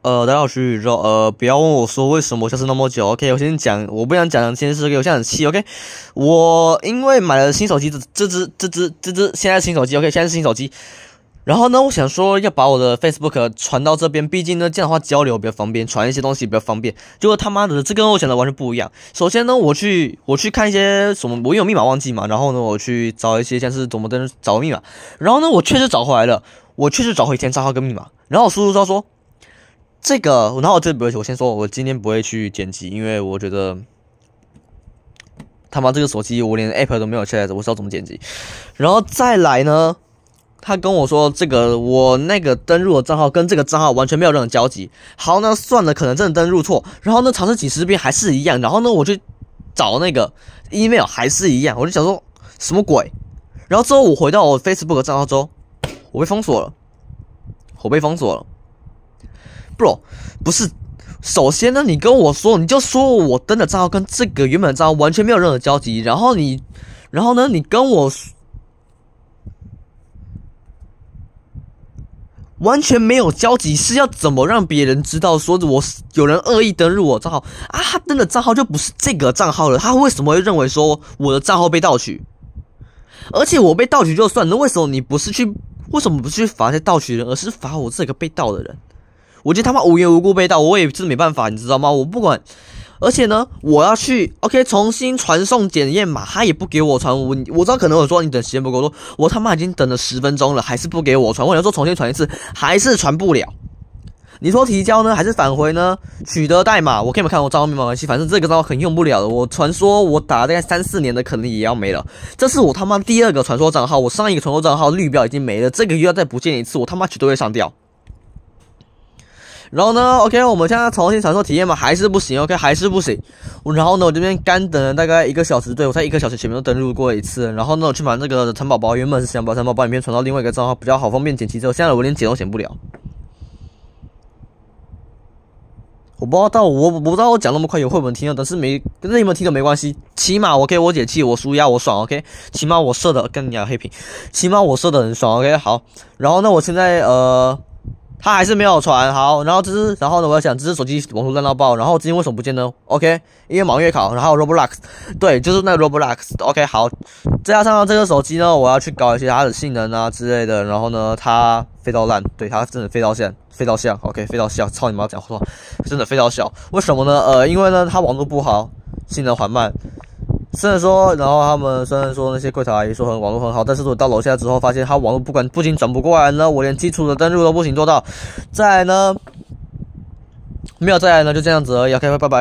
大家好，我是宇宙。不要问我说为什么消失那么久。OK， 我先讲，我不想讲这件事。OK， 我现在很气。OK， 我因为买了新手机，这只现在新手机。OK， 现在是新手机。然后呢，我想说要把我的 Facebook 传到这边，毕竟呢这样的话交流比较方便，传一些东西比较方便。结果他妈的，这跟我想的完全不一样。首先呢，我去看一些什么，我有密码忘记嘛，然后呢我去找一些像是怎么的找密码，然后呢我确实找回来了，我确实找回以前账号跟密码，然后我输入到说。这个，然后我先说，我今天不会去剪辑，因为我觉得他妈这个手机我连 App 都没有下载着，我知道怎么剪辑。然后再来呢，他跟我说这个我那个登录的账号跟这个账号完全没有任何交集。好，那算了，可能真的登录错。然后呢，尝试几十遍还是一样。然后呢，我去找那个 email 还是一样，我就想说什么鬼？然后之后我回到我 Facebook 的账号之后，我被封锁了。Bro， 不是，首先呢，你跟我说，你就说我登的账号跟这个原本的账号完全没有任何交集，然后呢，你跟我完全没有交集，是要怎么让别人知道说我有人恶意登录我账号啊？他登的账号就不是这个账号了，他为什么会认为说我的账号被盗取？而且我被盗取就算了，为什么不是去罚那些盗取人，而是罚我这个被盗的人？我觉得他妈无缘无故被盗，我也是没办法，你知道吗？我不管，而且呢，我要去 OK 重新传送检验码，他也不给我传。我知道可能我说你等时间不够多，我他妈已经等了10分钟了，还是不给我传。我想说重新传一次，还是传不了。你说提交呢，还是返回呢？取得代码，我可以看我账号密码关系，反正这个账号很用不了的。我传说我打了大概3-4年的，可能也要没了。这是我他妈第2个传说账号，我上一个传说账号绿标已经没了，这个又要再不见一次，我他妈绝对会上吊。然后呢 ，OK， 我们现在重新传送体验嘛，还是不行 ，OK， 还是不行。然后呢，我这边干等了大概1个小时，对，我在1个小时前面都登录过一次。然后呢，我去把那个蚕宝宝，原本是想把蚕宝宝影片传到另外一个账号，比较好方便剪辑之后，现在我连剪都剪不了。我不知道我讲那么快有会不会听到，但是你们听到没关系，起码我解气，我舒压，我爽 ，OK， 起码我射的跟你讲黑屏，起码我射的很爽 ，OK， 好。然后呢，我现在他还是没有传好，然后呢，我要想这只手机网络烂到爆，然后今天为什么不见呢 ？OK， 因为忙月考，然后 Roblox， 对，就是那个 Roblox，OK， 好，再加上这个手机呢，我要去搞一些它的性能啊之类的，然后呢，它飞到烂，对，它真的飞到像 ，OK， 飞到笑，操你妈讲话，真的飞到笑，为什么呢？因为呢，它网络不好，性能缓慢。虽然说那些柜台阿姨说网络很好，但是我到楼下之后发现他网络不仅转不过来呢，我连基础的登录都不行做到。再来呢，没有再来呢，就这样子而已。OK， 拜拜。